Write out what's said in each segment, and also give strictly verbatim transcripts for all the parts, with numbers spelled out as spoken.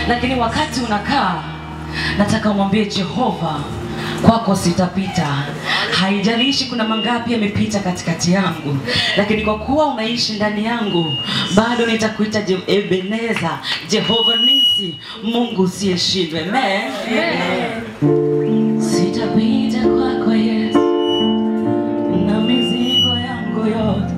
Lakini wakati unakaa, nataka umwambie Jehova, kwako sitapita. Haijalishi kuna mangapi yamepita katikati yangu, lakini kwa kuwa unaishi ndani yangu, bado nitakuita Je Ebeneza, Jehova Nisi, Mungu usiyeshindwa. Amen. Amen. Sitapita kwako Yesu, na mizigo yangu yote.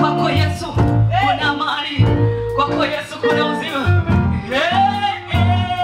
Kwako Yesu kuna uzima. Hey, hey.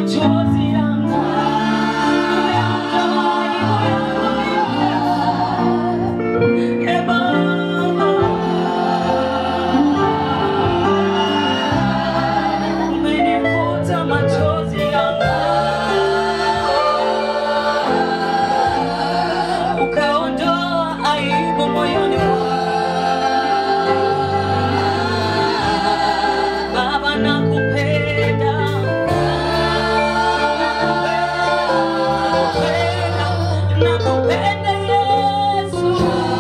machozi yangu. E Baba, umenifuta machozi yangu, ukaondoa aibu moyoni mwangu. Baba, nakupenda, nakupenda Yesu,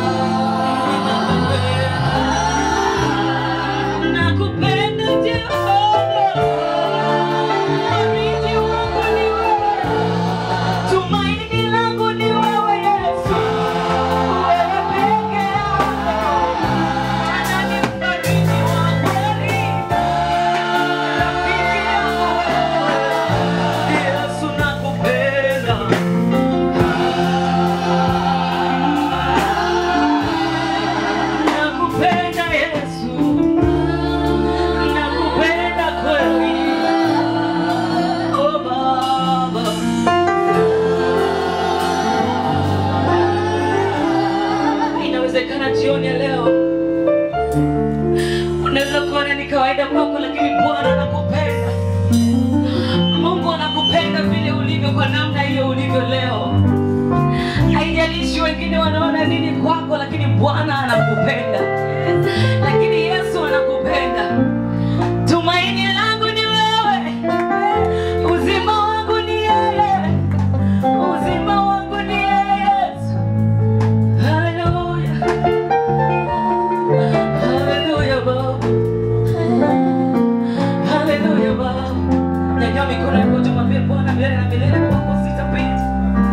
nakupenda Jehova, mfariji wangu ni wewe, tumaini langu ni wewe Yesu, wewe peke yako, maana ni mfariji wa kweli, rafiki yangu wewe Yesu, nakupenda. Nakupenda Yesu, nakupenda kweli, oh Baba. Inawezekana jioni ya leo unaweza kuona ni kawaida kwako, lakini Bwana anakupenda. Mungu anakupenda vile ulivyo, kwa namna hiyo ulivyo leo. Haijalishi wengine wanaona nini kwako, lakini Bwana anakupenda. Lakini Yesu anakupenda. Tumaini langu ni wewe, uzima wangu ni yeye, uzima wangu ni yeye Yesu. Haleluya, haleluya Baba, haleluya Baba. Nyanyua mikono yako juu, mwambie Bwana, milele na milele kwako sitapita.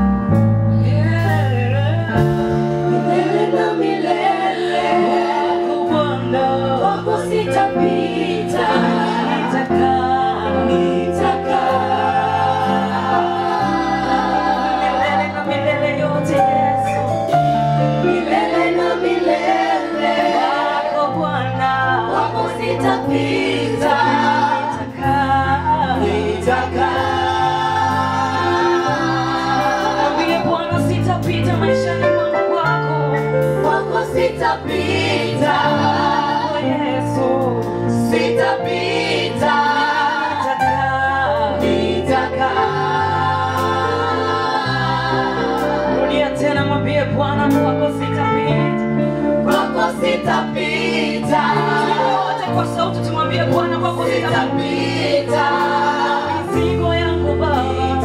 Milele na milele kwako Bwana, kwako sitapita. Nitakaa, nitakaa milele na milele yote Yesu, milele na milele kwako Bwana, kwako sitapita. Nitakaa, nitakaa. Mwambie Bwana, sitapita maishani mwangu kwako, kwako sitapita. Oh Yesu, sitapita. Nitakaa, nitakaa. Rudia tena, mwambie Bwana, kwako sitapita, kwako sitapita. Wote kwa sauti tumwambie Bwana, kwako sitapita. Mizigo yangu Baba,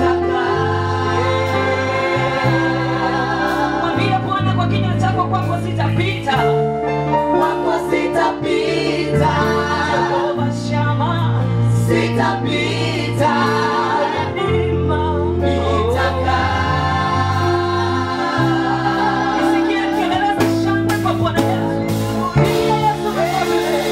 mwambie Bwana kwa kinywa chako, kwako sitapita, kwako sitapita. Jehova Shama, sitapita. Neema, nitakaa. Nisikie kelele za shangwe kwa Bwana Yesu. Pigia Yesu makofi.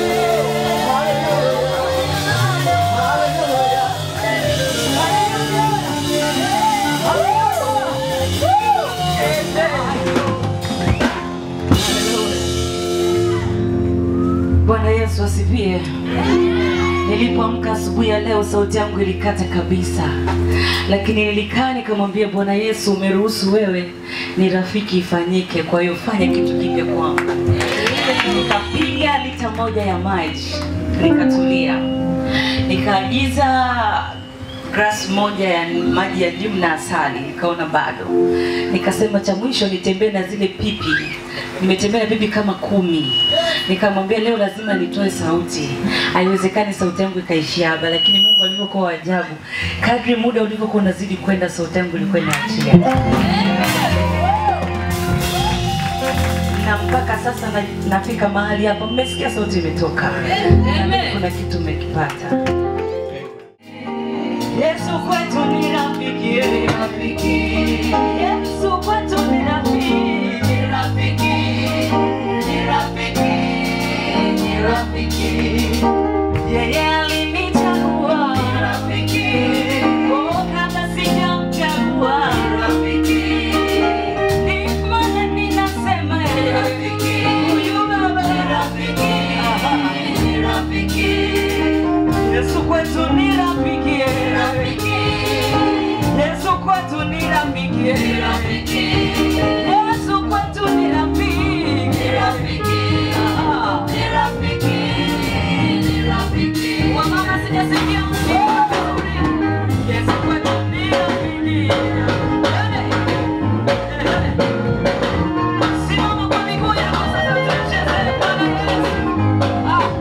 Bwana Yesu asifiwe. Nilipoamka asubuhi ya leo, sauti yangu ilikata kabisa, lakini nilikaa nikamwambia Bwana Yesu, umeruhusu wewe ni rafiki ifanyike, kwa hiyo fanya kitu kipya kwangu. Nikapiga lita moja ya maji, nikatulia, nikaagiza glasi moja ya maji ya ndimu na asali, nikaona bado. Nikasema cha mwisho nitembee na zile pipi. Nimetembea na pipi kama kumi. Nikamwambia leo lazima nitoe sauti. Haiwezekani sauti yangu ikaishia hapa, lakini Mungu alivyokuwa wa ajabu, kadri muda ulivyokuwa unazidi kwenda, sauti yangu ilikuwa inaachia. Na mpaka sasa na, nafika mahali hapa, mmesikia sauti imetoka. Amen. Kuna kitu umekipata. Yesu kwetu ni rafiki, rafiki. Yesu kwetu ni rafiki, rafiki, ni rafiki, ni rafiki. Yeye alinichagua, rafiki. Oh, kabla sijamchagua, rafiki. Ni maana ninasema rafiki. Huyu Baba rafiki, ni rafiki. Yesu kwetu ni rafiki, rafiki. rafiki, ni rafiki. Yesu kwetu ni rafiki, ni rafiki, ni rafiki, ni rafiki. Wamama sijasikia mzuri. Yesu kwetu ni rafiki. Simama kwa miguu yako sasa tucheze Bwana Yesu. Ah.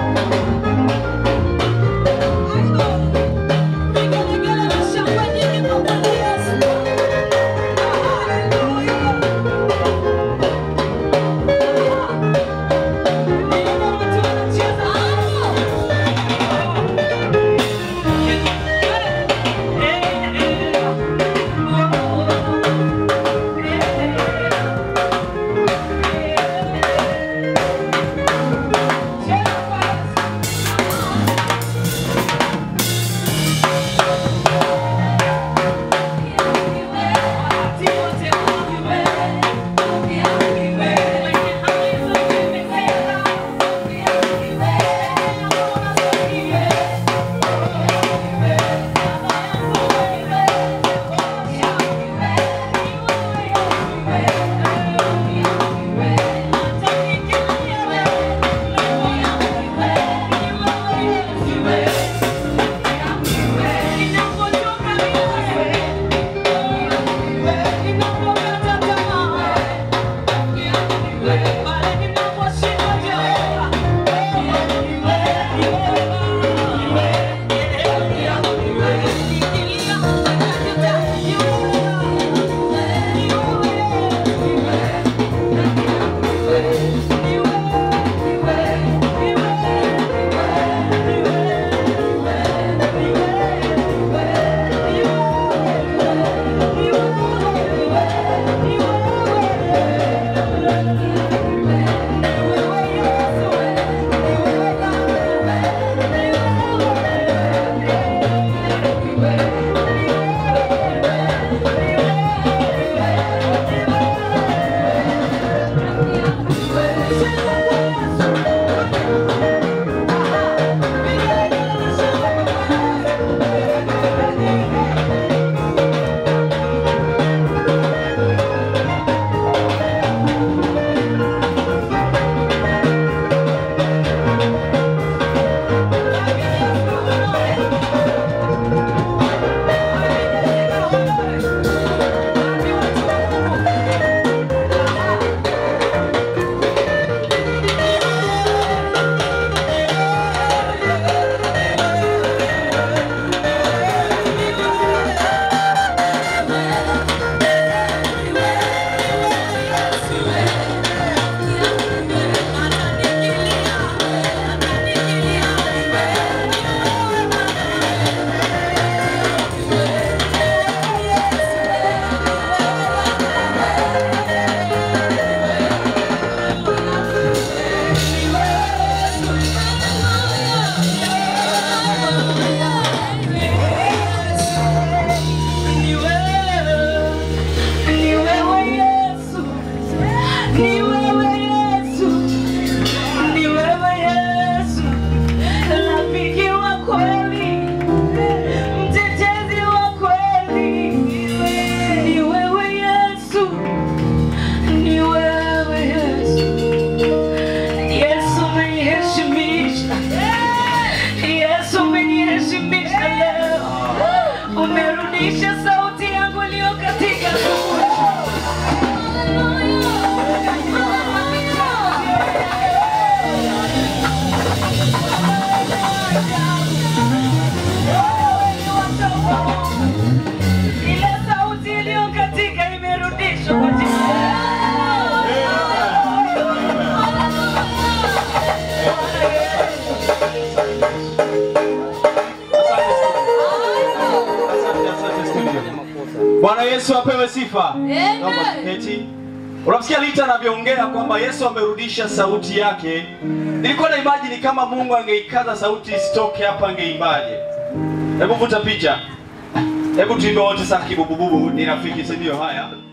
Bwana Yesu apewe sifa. Naomba tuketi. Unamsikia Lita anavyoongea kwamba Yesu amerudisha sauti yake. Nilikuwa na imagine kama Mungu angeikaza sauti isitoke hapa angeimbaje. Hebu vuta picha. Hebu tuimbe wote sasa kibubububu, ni rafiki, si ndio? Haya.